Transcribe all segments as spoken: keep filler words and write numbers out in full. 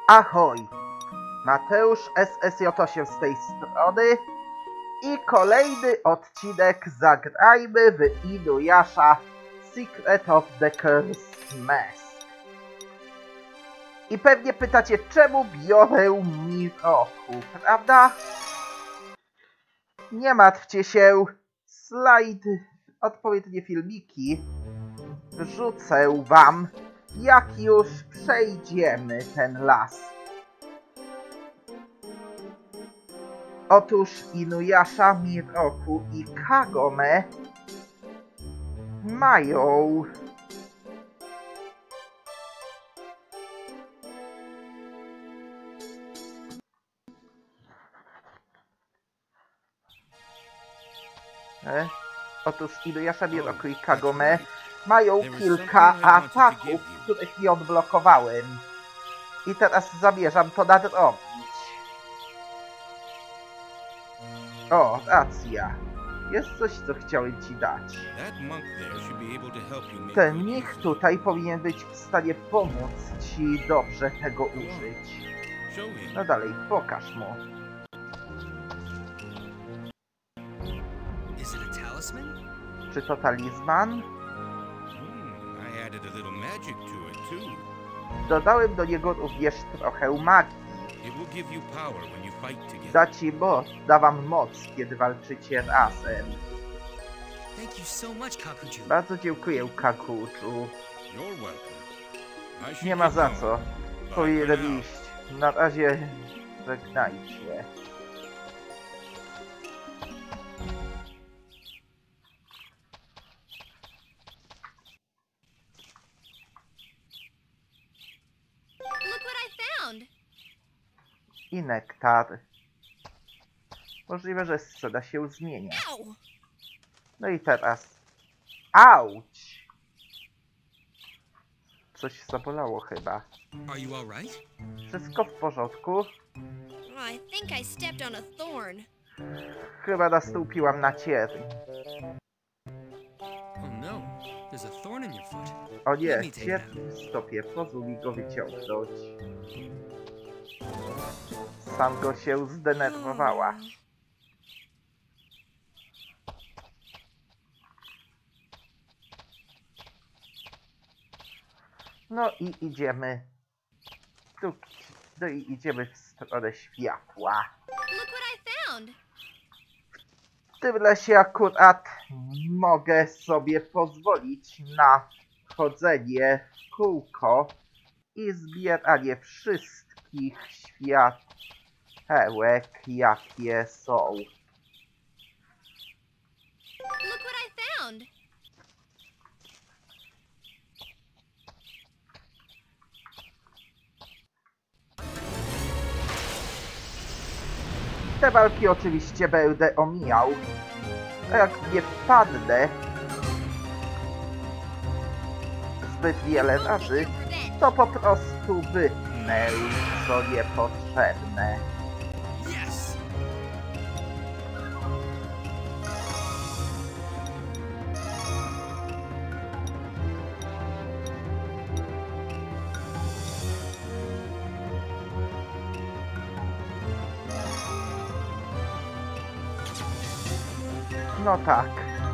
Ahoj! Mateusz S S J osiem z tej strony i kolejny odcinek Zagrajmy w Inuyasha Secret of the Cursed Mask. I pewnie pytacie, czemu biorę Miroku, prawda? Nie martwcie się, slajd, odpowiednie filmiki wrzucę wam, jak już przejdziemy ten las. Otóż Inuyasha, Miroku i Kagome mają e? Otóż Inuyasha, Miroku i Kagome mają kilka ataków, których nie odblokowałem. I teraz zamierzam to nadrobić. O, racja. Jest coś, co chciałem ci dać. Ten mnich tutaj powinien być w stanie pomóc ci dobrze tego użyć. No dalej, pokaż mu. Czy to talizman? Dodałem do niego również trochę magii. Da ci moc, da wam moc, kiedy walczycie razem. Bardzo dziękuję, Kakuju. Nie ma za co. Powinienem iść. Na razie żegnajcie. I nektar. Możliwe, że scena się zmienia. No i teraz... Auć! Coś zabolało chyba. Wszystko w porządku? Chyba nastąpiłam na cierń. O nie, cierń w stopie. Pozwól mi go wyciągnąć. Sam go się zdenerwowała. No i idziemy. Tu, no i idziemy w stronę światła. W tym lesie akurat mogę sobie pozwolić na chodzenie w kółko i zbieranie wszystkich światełek, jakie są. Te walki oczywiście będę omijał. A jak nie wpadnę zbyt wiele razy, to po prostu wytnę, co niepotrzebne. No tak.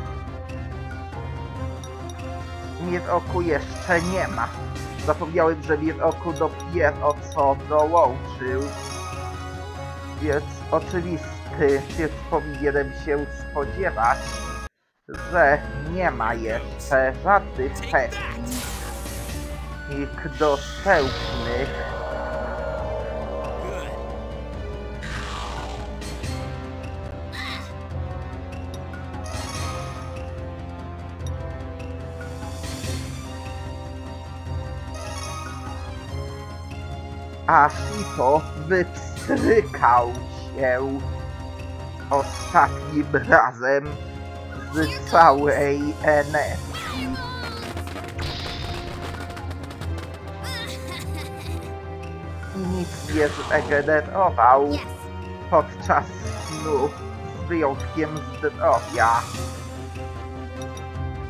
Miroku jeszcze nie ma. Zapomniałem, że Miroku dopiero co dołączył. Więc oczywisty, więc powinienem się spodziewać, że nie ma jeszcze żadnych technik dostępnych. Aż i to wypstrykał się ostatnim razem z całej energii. I nic nie zregenerował podczas snu, z wyjątkiem zdrowia.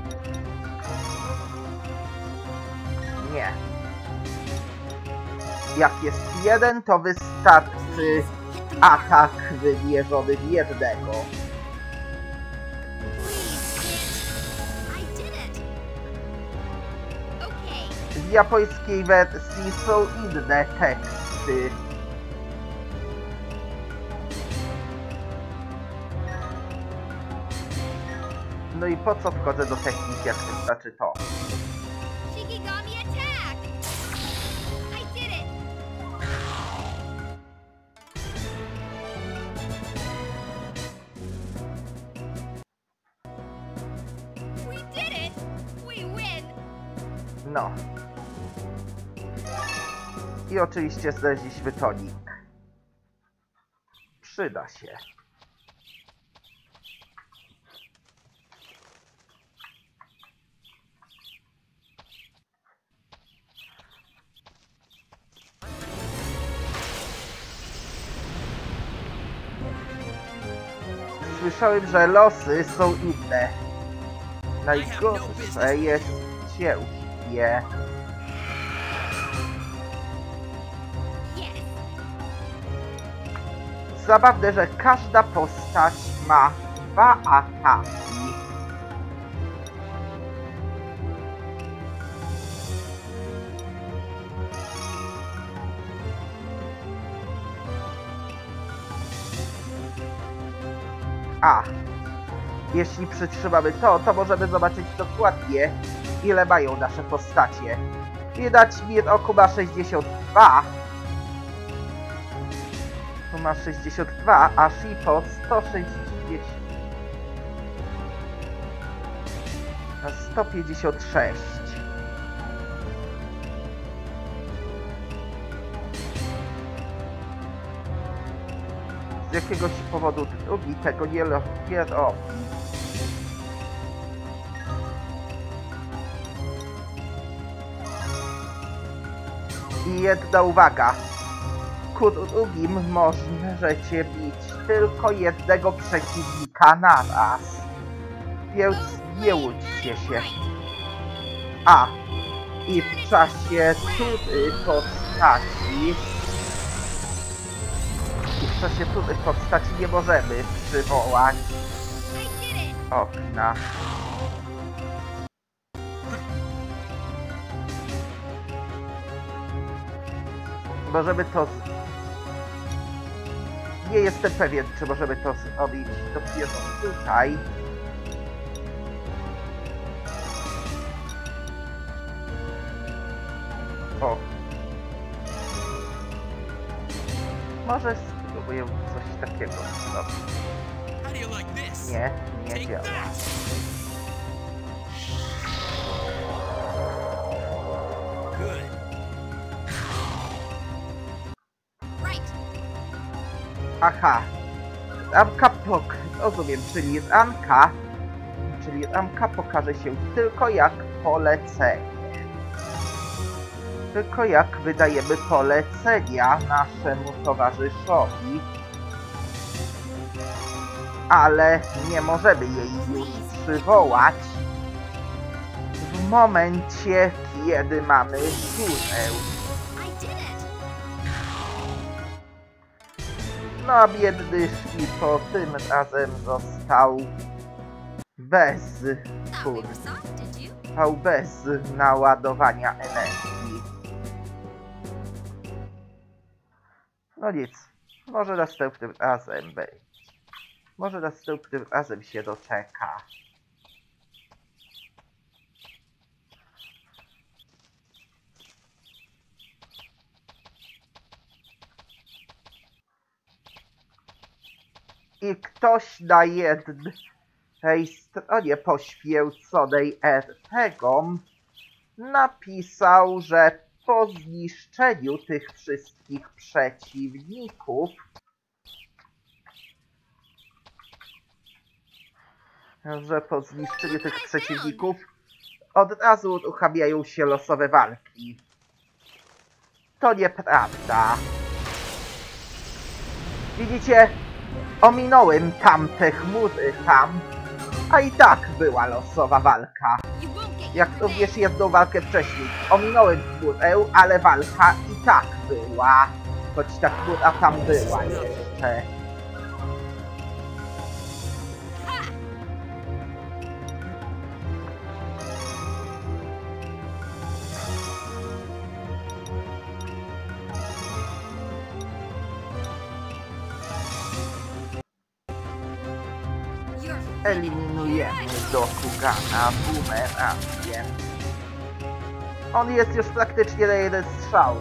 Nie. Jak jest jeden, to wystarczy atak wymierzony w jednego. W japońskiej wersji są inne teksty. No i po co wchodzę do technik, jak wystarczy to? No. I oczywiście znaleźliśmy tonik. Przyda się. Słyszałem, że losy są inne. Najgorsze jest ciężkie. Zabawne, że każda postać ma dwa ataki. A, jeśli przytrzymamy to, to możemy zobaczyć dokładnie, ile mają nasze postacie. Widać, Mir Oku ma sześćdziesiąt dwa. Tu ma sześćdziesiąt dwa, a Shippo sto sześćdziesiąt. A sto pięćdziesiąt sześć. Z jakiegoś powodu drugi tego nie robi. I jedna uwaga. Ku drugim możecie bić tylko jednego przeciwnika na raz. Więc nie łudźcie się. A, i w czasie tury postaci... I w czasie tury postaci nie możemy przywołać okna. Możemy to... Z... Nie jestem pewien, czy możemy to zrobić dopiero tutaj. O. Może spróbuję coś takiego zrobić. Nie, nie działa. Aha. Ramka pok... Rozumiem, czyli ramka... Czyli ramka pokaże się tylko jak polecenie. Tylko jak wydajemy polecenia naszemu towarzyszowi. Ale nie możemy jej już przywołać w momencie, kiedy mamy turę. No, biedny Shippo tym razem został bez kur... Został bez naładowania energii. No nic, może następnym razem będzie. Może następnym razem się doczeka. I ktoś na jednej stronie poświęconej R P Gom napisał, że po zniszczeniu tych wszystkich przeciwników że po zniszczeniu tych przeciwników od razu uruchamiają się losowe walki. To nieprawda. Widzicie? Ominąłem tamte chmury tam, a i tak była losowa walka. Jak również jedną walkę wcześniej. Ominąłem górę, ale walka i tak była. Choć ta góra tam była jeszcze. Eliminujemy Dokugana bumerangiem. On jest już praktycznie na jeden strzał.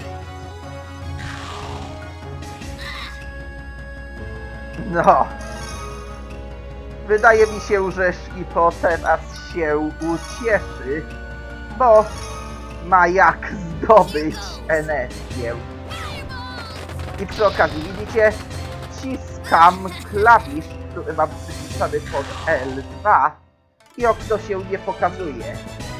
No. Wydaje mi się, że Shippo teraz się ucieszy, bo ma jak zdobyć energię. I przy okazji, widzicie, wciskam klawisz, który mam przypisany pod L dwa i okno się nie pokazuje.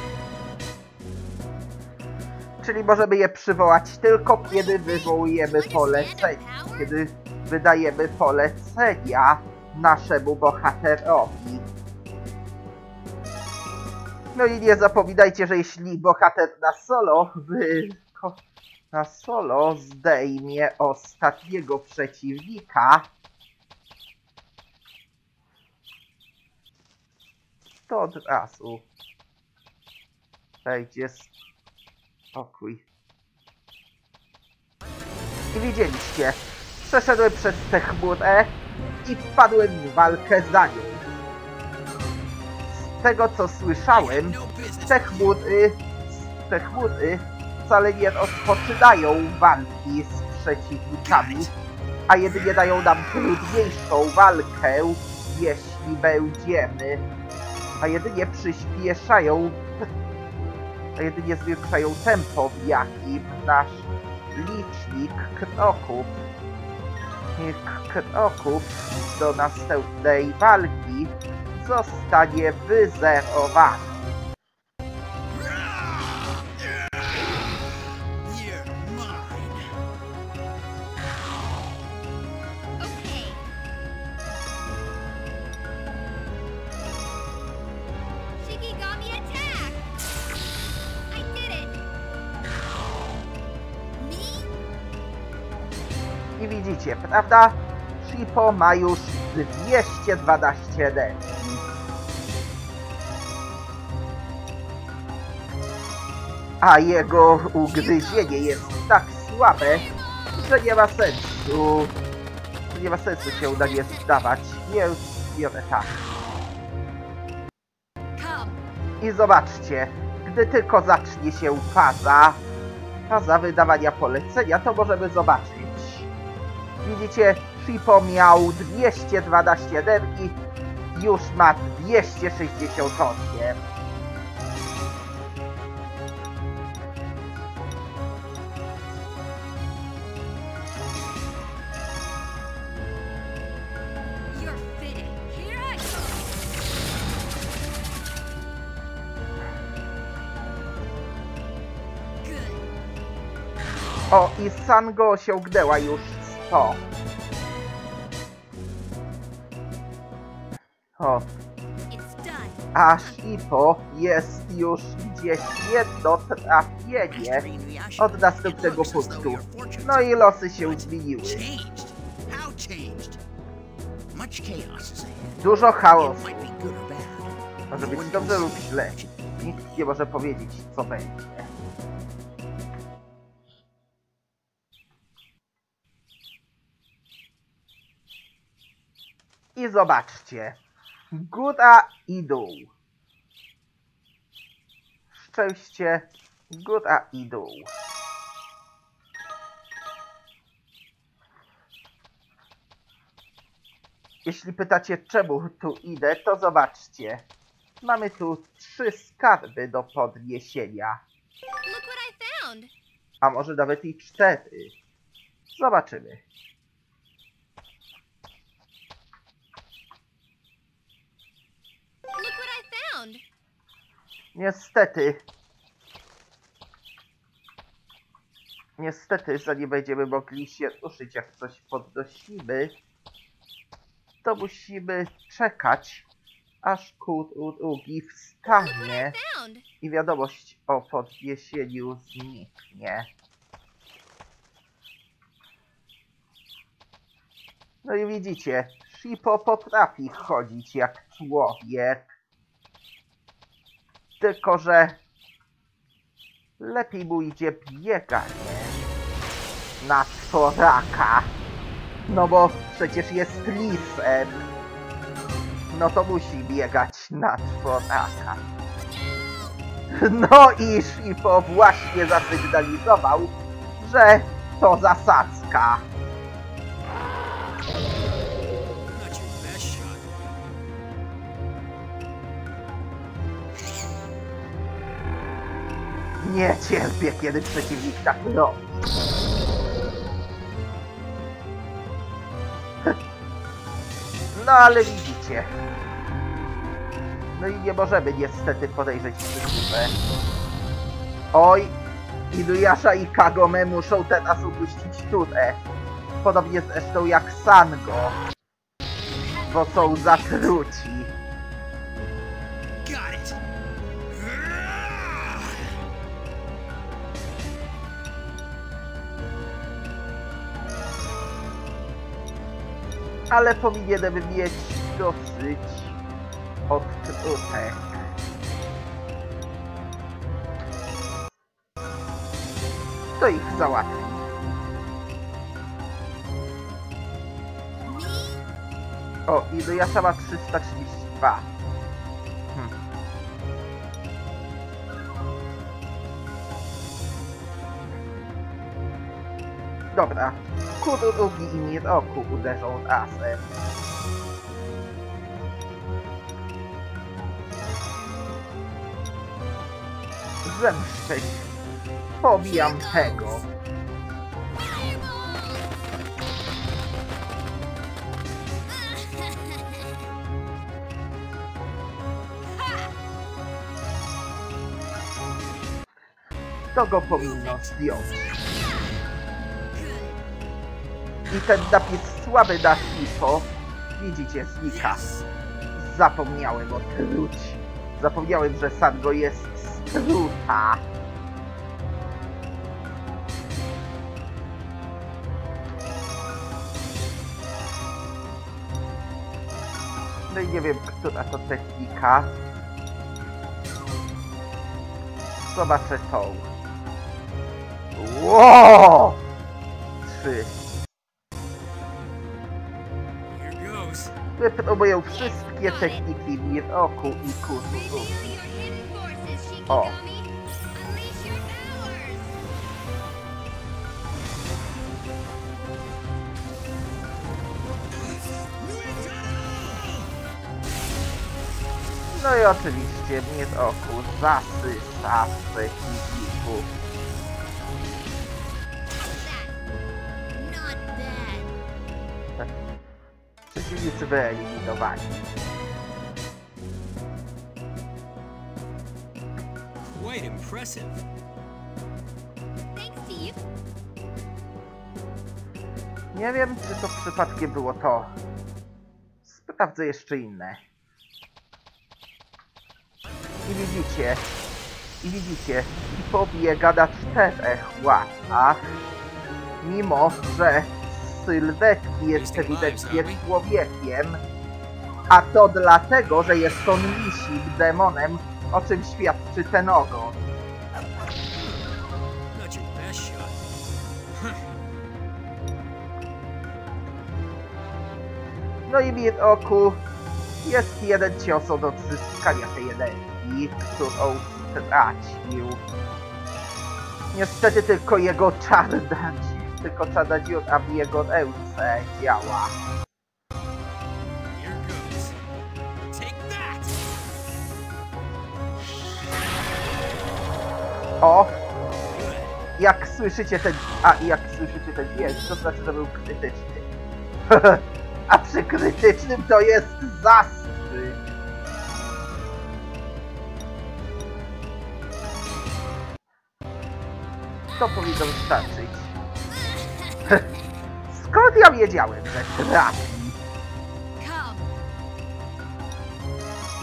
Czyli możemy je przywołać tylko kiedy wywołujemy polecenie, kiedy wydajemy polecenia naszemu bohaterowi. No i nie zapominajcie, że jeśli bohater na solo wy... na solo zdejmie ostatniego przeciwnika, to od razu wejdzie spokój. I widzieliście, przeszedłem przez tę chmurę i wpadłem w walkę za nią. Z tego co słyszałem, te chmury, te chmury wcale nie rozpoczynają walki z przeciwnikami, a jedynie dają nam trudniejszą walkę, jeśli będziemy, a jedynie przyspieszają, a jedynie zwiększają tempo, w jakim nasz licznik kroków, kroków do następnej walki zostanie wyzerowany. I widzicie, prawda? Shippo ma już dwieście dwanaście energii. A jego ugryzienie jest tak słabe, że nie ma sensu. Że nie ma sensu się na nie zdawać, więc biorę tak. I zobaczcie, gdy tylko zacznie się faza, faza wydawania polecenia, to możemy zobaczyć. Widzicie, Shippo miał dwieście dwanaście energii, już ma dwieście sześćdziesiąt osiem. O, i Sango osiągnęła już sto. O. A Shippo jest już gdzieś jedno trafienie od następnego punktu. No i losy się zmieniły. Dużo chaosu. Może być dobrze lub źle. Nikt nie może powiedzieć, co będzie. I zobaczcie. Góra i dół. Szczęście, góra i dół. Jeśli pytacie, czemu tu idę, to zobaczcie. Mamy tu trzy skarby do podniesienia. A może nawet i cztery. Zobaczymy. Niestety. Niestety, zanim będziemy mogli się ruszyć, jak coś podnosimy, to musimy czekać, aż Kurugi wstanie i wiadomość o podwiesieniu zniknie. No i widzicie, Shippo potrafi chodzić jak człowiek. Tylko że lepiej mu idzie bieganie na czworaka. No bo przecież jest lisem. No to musi biegać na czworaka. No i Shippo właśnie zasygnalizował, że to zasadzka. Nie cierpię, kiedy przeciwnik tak robi. No ale widzicie. No i nie możemy niestety podejrzeć przeciwę. Oj, Inuyasha i Kagome muszą teraz upuścić Turę. Podobnie zresztą jak Sango. Bo są zatruci. Ale powinienem mieć dosyć odtrutek. To ich załatwi. O, Inuyasha ma trzysta trzydzieści dwa. Hm. Dobra. Kurugi i Miroku uderzą razem. Zemszczę się. Pobijam tego. To go powinno zdjąć. I ten napis słaby na Shippo, widzicie, znika. Zapomniałem o truci. Zapomniałem, że Sango jest struta. No i nie wiem, która to technika. Zobaczę tą. Ło! Trzy. Wypróbuję wszystkie techniki Miroku i Kurugi. O! No i oczywiście Miroku zasysa przeciwników. Przeciwnicy wyeliminowani. Quite impressive. Thanks, Steve. Nie wiem, czy to przypadkiem było to. Sprawdzę jeszcze inne. I widzicie, i widzicie, i pobiega na czterech łapach, mimo że z sylwetki jest ewidentnie człowiekiem, a to dlatego, że jest on lisim demonem, o czym świadczy ten ogon. No i Miroku jest jeden cios od odzyskania tej energii, którą stracił. Niestety tylko jego czarna, tylko czarna dziura w jego ręce działa. O! Jak słyszycie ten... A, jak słyszycie ten dźwięk, to znaczy, że był krytyczny. A przy krytycznym to jest zastrzyk. To powinno wystarczyć. Skąd ja wiedziałem, że trafi?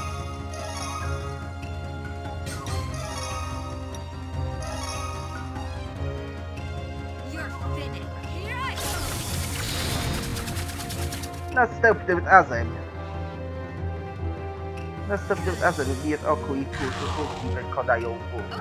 Następnym razem. Następnym razem Mieroku i Kuzuki wykonają ból.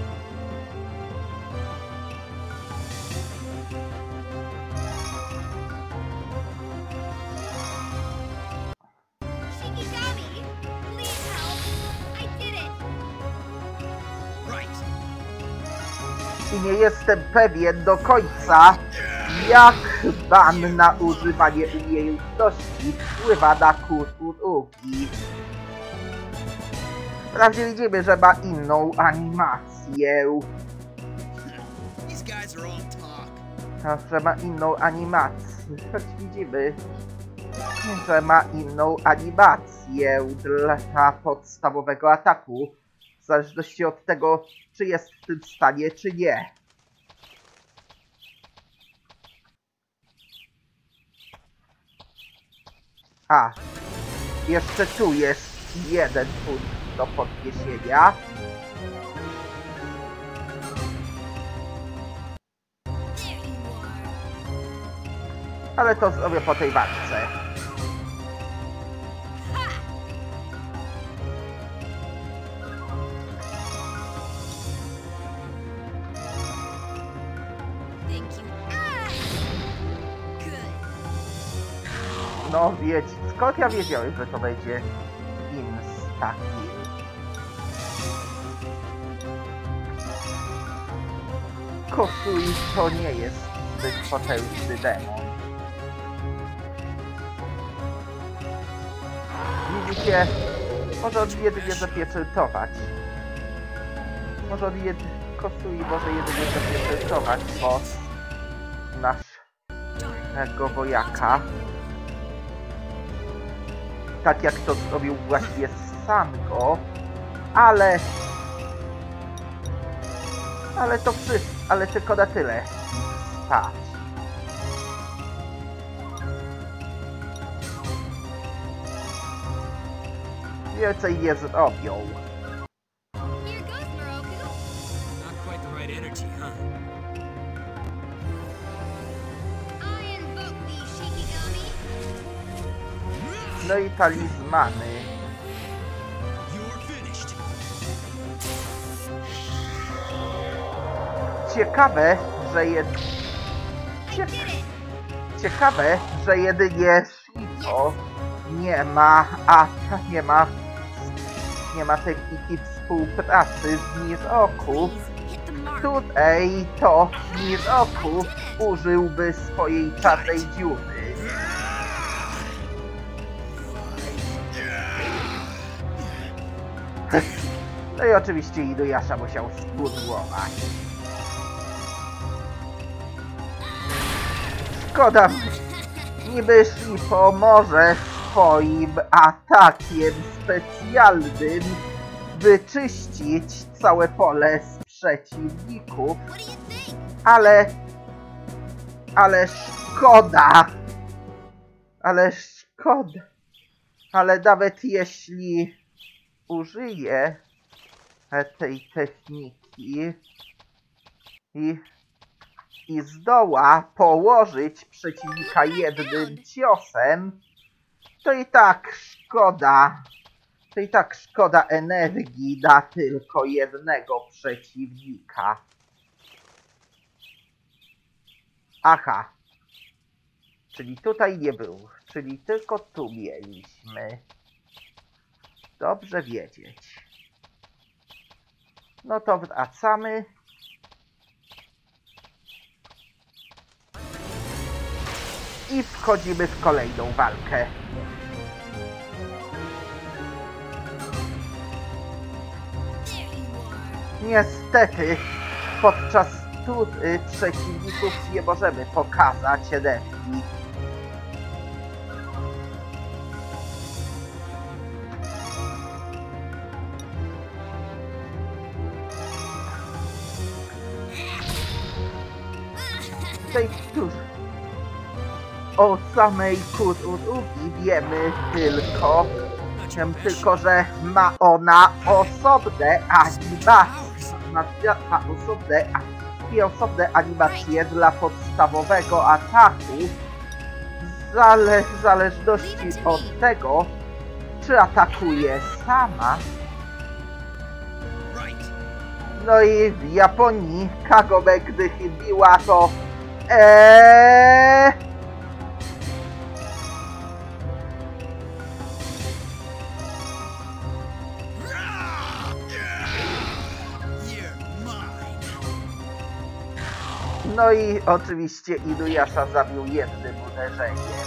I nie jestem pewien do końca, jak ban na używanie umiejętności wpływa na Kuzuki. Wprawdzie widzimy, że ma inną animację. No, że ma inną animację. Choć widzimy, że ma inną animację dla podstawowego ataku. W zależności od tego, czy jest w tym stanie, czy nie. A, jeszcze tu jest jeden punkt do podniesienia. Ale to zrobię po tej walce. No wiecie, skąd ja wiedziałem, że to będzie insta-kill? Kosui to nie jest zbyt potężny demon. Widzicie? Może on jedynie zapieczętować. Może on jedynie... Kosui może jedynie zapieczętować moc naszego wojaka. Tak jak to zrobił właśnie Sango, ale... Ale to wszystko, ale tylko na tyle. Stać. Więcej nie zrobią. No i talizmany. Ciekawe, że jed... Cie... Ciekawe, że jedynie Shito nie ma, a nie ma, nie ma techniki współpracy z Miroku. Tutaj to Miroku użyłby swojej czarnej dziury. No i oczywiście Inuyasha musiał spudłować. Szkoda, niby Shippo może swoim atakiem specjalnym wyczyścić całe pole z przeciwników, ale... Ale szkoda! Ale szkoda! Ale nawet jeśli użyje tej techniki i, i zdoła położyć przeciwnika jednym ciosem, to i tak szkoda, to i tak szkoda energii na tylko jednego przeciwnika. Aha, czyli tutaj nie był, czyli tylko tu mieliśmy. Dobrze wiedzieć. No to wracamy. I wchodzimy w kolejną walkę. Niestety, podczas tury przeciwników nie możemy pokazać energii. Cóż, o samej Kuzuki wiemy tylko, wiem tylko, że ma ona osobne animacje, ma, ma osobne, dwie osobne animacje dla podstawowego ataku zale w zależności od tego, czy atakuje sama. No i w Japonii Kagome, gdy chybiła, to eee... No i oczywiście Inuyasha zabił jednym uderzeniem.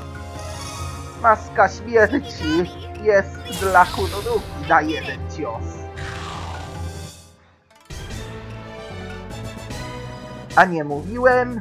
Maska śmierci jest dla Kunonuki na jeden cios. A nie mówiłem?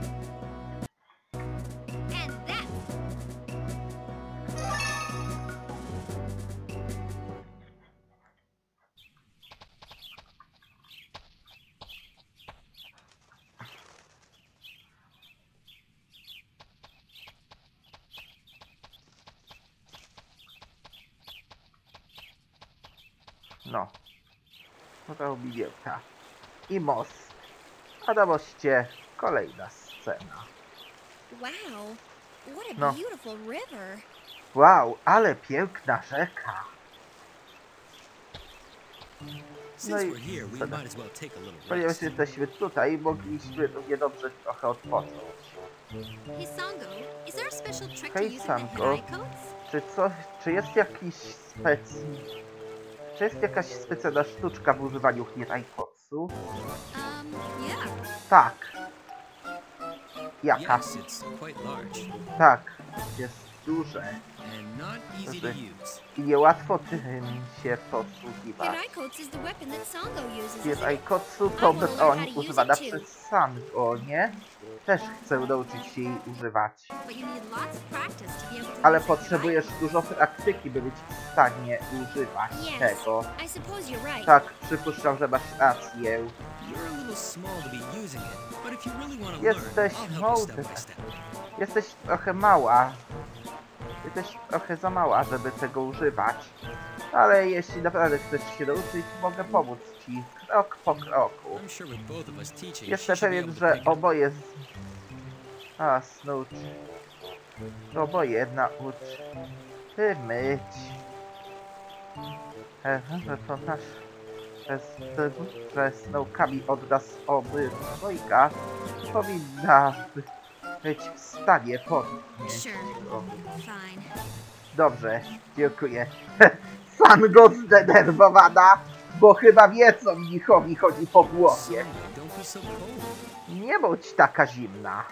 No. No to widełka. I most. A na moście kolejna scena. Wow, what a No. beautiful river. Wow, ale piękna rzeka. Since we're here, we might as well take a little Ponieważ rest. jesteśmy tutaj, mogliśmy równie dobrze trochę odpocząć. Hey Sango, is there a special trick to Hej using the Sango, Hirai coats? czy coś, czy jest jakiś spec... Czy jest jakaś specjalna sztuczka w używaniu Hiraikotsu? Um, yeah. Tak. Jaka? Yes, it's quite large Tak, jest duże. and not easy to use. I niełatwo tym się posługiwać. Hirai coats is the weapon that Sango uses. isn't it? Hiraikotsu to broń używana przez Sango, nie? Też chcę nauczyć się jej używać. But you need lots of practice to be able to Ale use the potrzebujesz Hirai dużo praktyki, by być w stanie używać coats. Yes, tego. I suppose you're right. Tak, przypuszczam, że masz rację. You're a little small to be using it, but if you really want to Jesteś learn, I'll help you step młody. by step. Jesteś trochę mała. Jesteś trochę za mała, żeby tego używać. Ale jeśli naprawdę chcesz się nauczyć, mogę pomóc ci krok po kroku. I'm sure with both of us teaching, Jestem she should be pewien, able to że pick it up. oboje... Z... A, snucz. Oboje nauczymy ci. Ehe, że to nasz... Że z naukami od nas obydwojga powinna być w stanie podnieść. Sure. Fine. Dobrze, dziękuję. Sango zdenerwowana, bo chyba wie, co mnichowi chodzi po głowie. Sango, don't be so cold. Nie bądź taka zimna.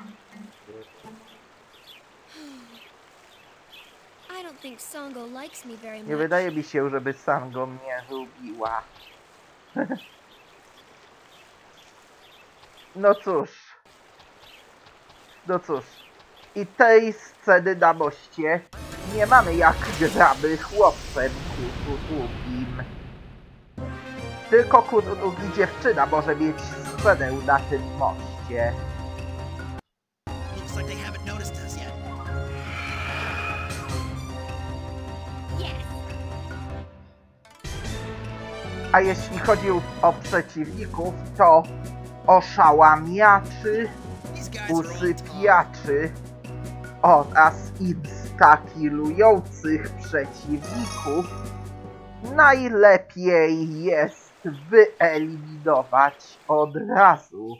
I don't think Sango likes me very Nie much. wydaje mi się, żeby Sango mnie lubiła. No cóż. No cóż. I tej sceny na moście nie mamy jak gramy chłopcem Kunonukim. Tylko Kunonuki dziewczyna może mieć scenę na tym moście. Looks like they haven't noticed us yet. Yes. A jeśli chodzi o przeciwników, to oszałamiaczy, These guys are all tall. usypiaczy oraz instakilujących przeciwników najlepiej jest wyeliminować od razu.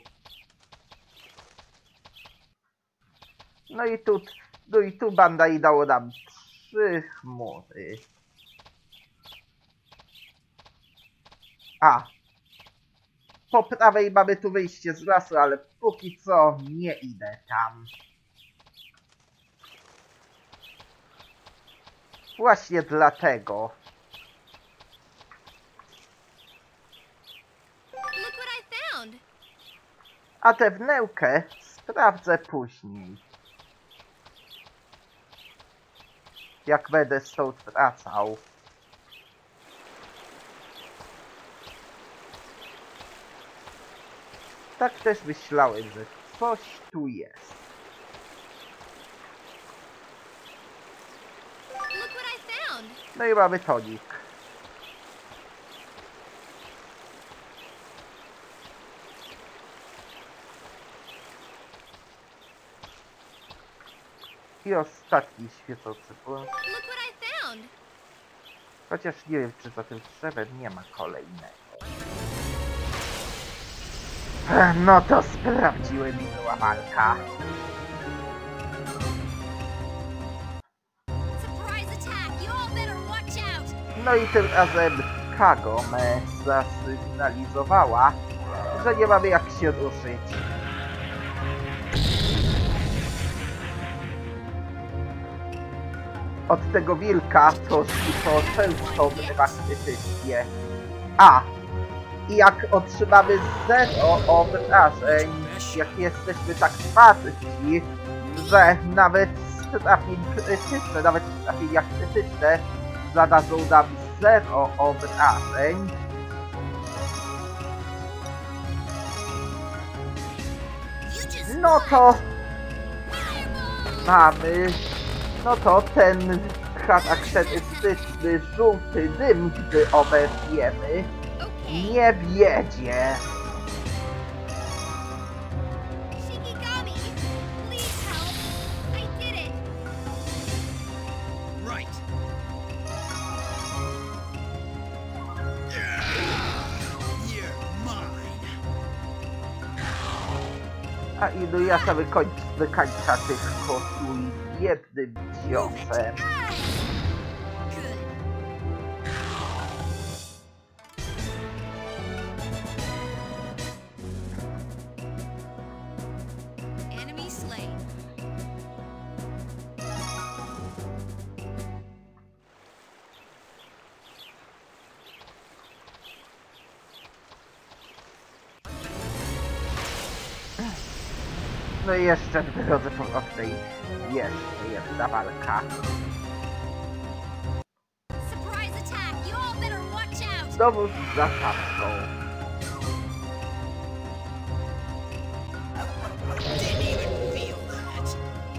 No i tu, no i tu Bandai dało nam trzy chmury. A. Po prawej mamy tu wyjście z lasu, ale póki co nie idę tam. Właśnie dlatego. Look what I found. A tę wnękę sprawdzę później. Jak będę stąd wracał. Tak też myślałem, że coś tu jest. Look what I found. No i mamy tonik. I ostatni świecący punkt. Look what I found. Chociaż nie wiem, czy za tym drzewem nie ma kolejnego. No to sprawdziłem i była walka. Surprise attack. You all better watch out. No i tym razem Kagome zasygnalizowała, że nie mamy jak się ruszyć. Od tego wilka to to często wyrywa krytycznie. A! I jak otrzymamy zero obrażeń, jak jesteśmy tak twardzi, że nawet trafień krytyczne, nawet trafienia krytyczne zadadzą nam zero obrażeń, no to mamy, no to ten charakterystyczny żółty dym, gdy obejdziemy, nie wiedzie. Shikigami, please help. I did it. Right. You're mine. A Inuyasha wykończa, wykańcza tych kosuli jednym ciosem. Ah, good. Enemy slain. No i jeszcze w drodze powrotnej jeszcze jedna walka. Surprise attack. You all better watch out. Znowu z zasadzką. Didn't even feel that.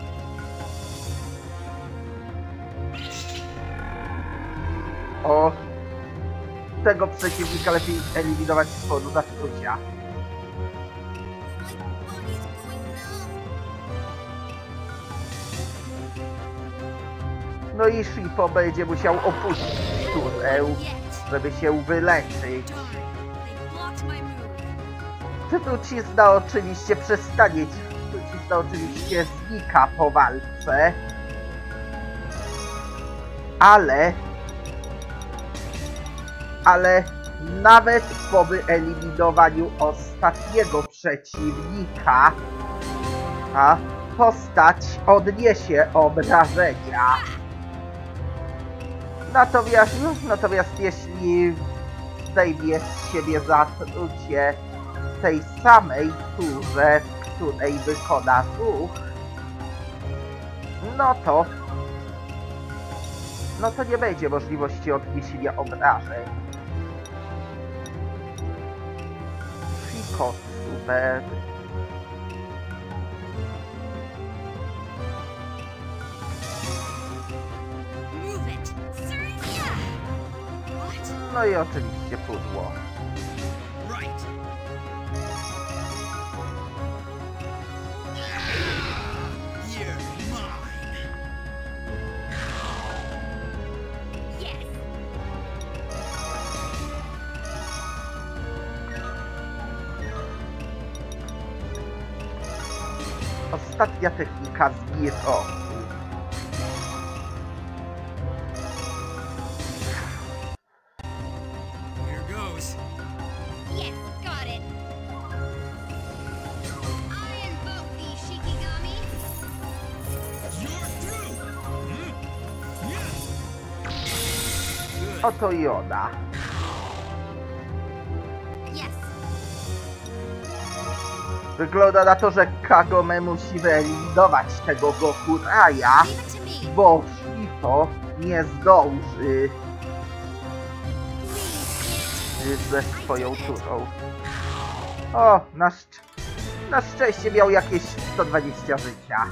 O, tego przeciwnika lepiej eliminować z powodu zatrucia. My body's going numb. No i Shippo będzie musiał opuścić turę, Yet. żeby się wyleczyć. Darn. They blocked my move. Trucizna oczywiście przestanie, trucizna oczywiście znika po walce, ale, ale nawet po wyeliminowaniu ostatniego przeciwnika, a postać odniesie obrażenia. Natomiast, natomiast jeśli zdejmie z siebie zatrucie w tej samej turze, w której wykona ruch, no to no to nie będzie możliwości odniesienia obrażeń. Shikotsuber. Move it. Sir, yeah. What? No i oczywiście pudło. Right. You're mine. Yes. Ostatnia technika zbiroku. Here goes. Yes, got it. I invoke thee, Shikigami. You're through. Hmm? Yeah. Good. Oto i ona. Yes. Wygląda na to, że Kagome musi wyeliminować tego Gokuraya, Leave it to me. bo Shito nie zdąży Please, ze swoją turą. O, na, szcz na szczęście miał jakieś sto dwadzieścia życia.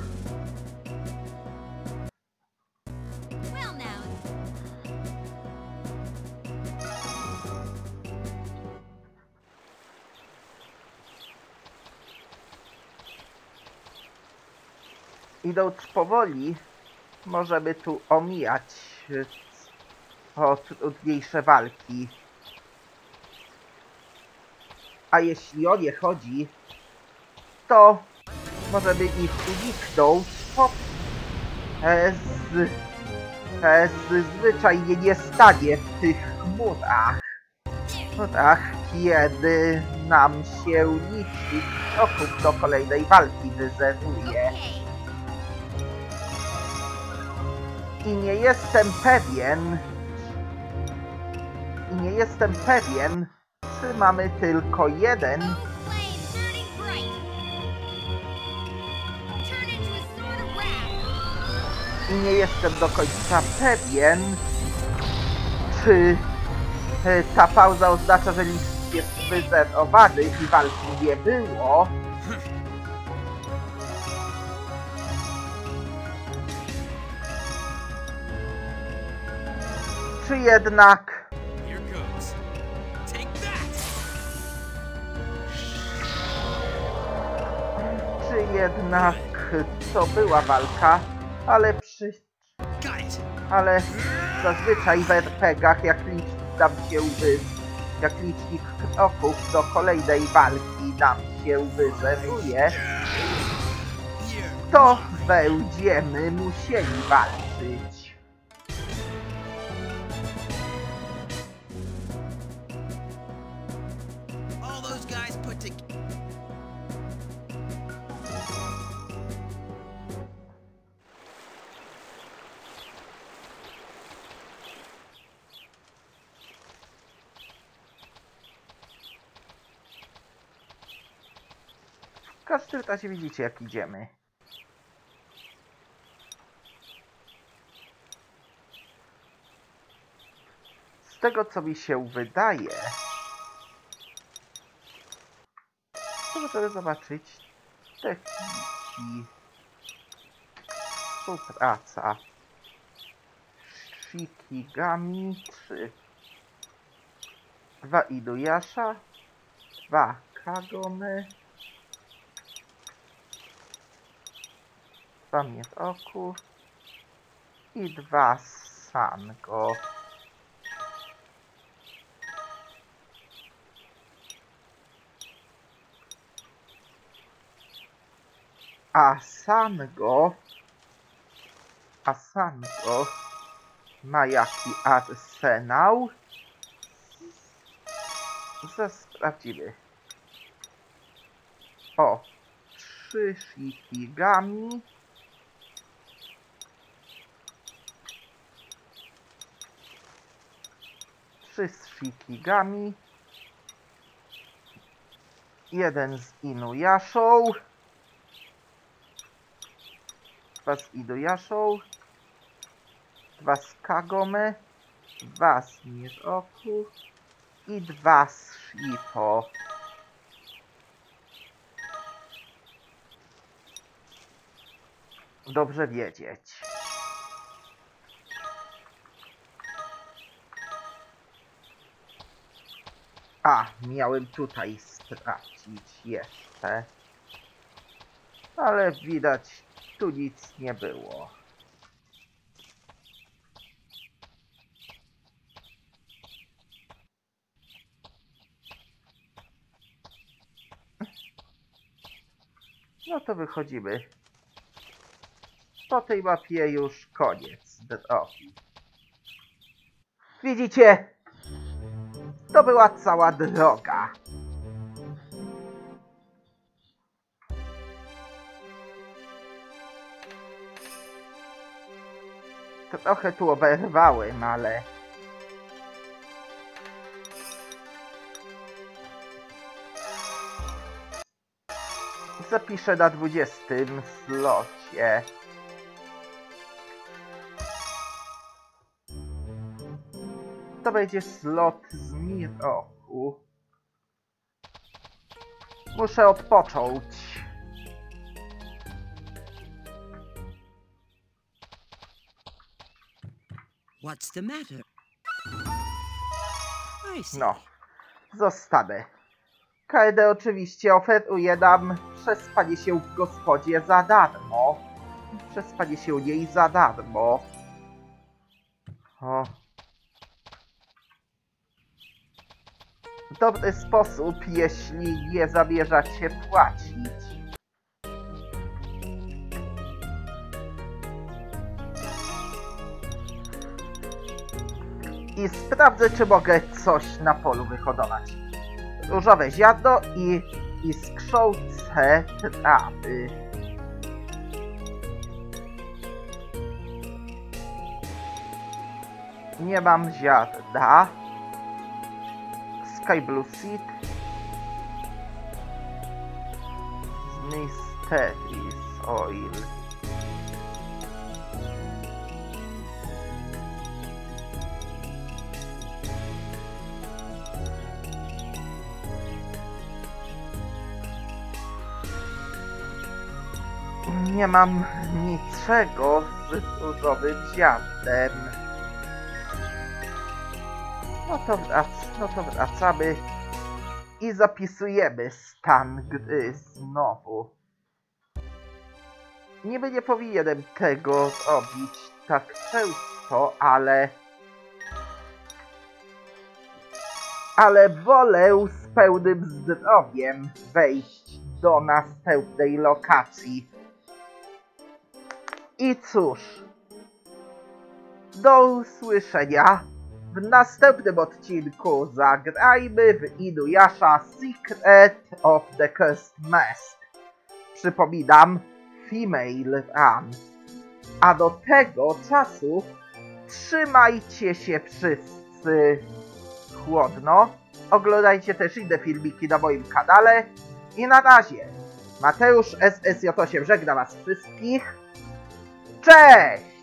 well now. Idąc powoli, możemy tu omijać o trudniejsze walki. A jeśli o nie chodzi, to możemy ich uniknąć, bo e, z, e, z, zwyczajnie nie stanie w tych chmurach. chmurach, kiedy nam się licznik kroków do kolejnej walki wyzeruje. I nie jestem pewien, i nie jestem pewien, czy mamy tylko jeden i nie jestem do końca pewien, czy ta pauza oznacza, że list jest wyzerowany i walki nie było. Czy jednak... Czy jednak to była walka, ale przy... Ale zazwyczaj w er pe gach jak licznik nam się wy... jak licznik kroków do kolejnej walki nam się wyzeruje, to będziemy musieli walczyć. W każdym razie widzicie, jak idziemy. Z tego, co mi się wydaje, to możemy zobaczyć techniki. Współpraca. Shikigami trzy. Dwa Inuyasha. Dwa Kagome. Dwa Miezoku i dwa Sango. A Sango, a Sango ma jaki arsenał? Sprawdzimy. O, trzy Shikigami. Trzy z Shikigami. Jeden z Inuyaszą. Dwa z Inuyaszą. Dwa z Kagome. Dwa z Miezoku. I dwa z Shippo. Dobrze wiedzieć. A, miałem tutaj sprawdzić jeszcze. Ale widać, tu nic nie było. No to wychodzimy. Po tej mapie już koniec drogi. Widzicie? To była cała droga. Trochę tu oberwałem, ale... Zapiszę na dwudziestym slocie. To będzie slot z Miroku. Muszę odpocząć. What's the matter? I see. No, zostanę. Kaede oczywiście oferuje nam przespanie się w gospodzie za darmo. Przespanie się u niej za darmo. O. Dobry sposób, jeśli nie zamierzacie płacić. I sprawdzę, czy mogę coś na polu wyhodować. Różowe ziarno i iskrzące trawy. Nie mam ziarna. Sky Blue Seed. Mysteries Oil. Nie mam niczego z różowym ziarnem. No to, wrac no to wracamy i zapisujemy stan gry znowu. Niby nie powinienem tego robić tak często, ale... Ale wolę z pełnym zdrowiem wejść do następnej lokacji. I cóż, do usłyszenia w następnym odcinku. Zagrajmy w Inuyasha Secret of the Cursed Mask. Przypominam, Female Run. A do tego czasu trzymajcie się wszyscy chłodno. Oglądajcie też inne filmiki na moim kanale. I na razie, Mateusz S S J osiem żegna was wszystkich. Cześć!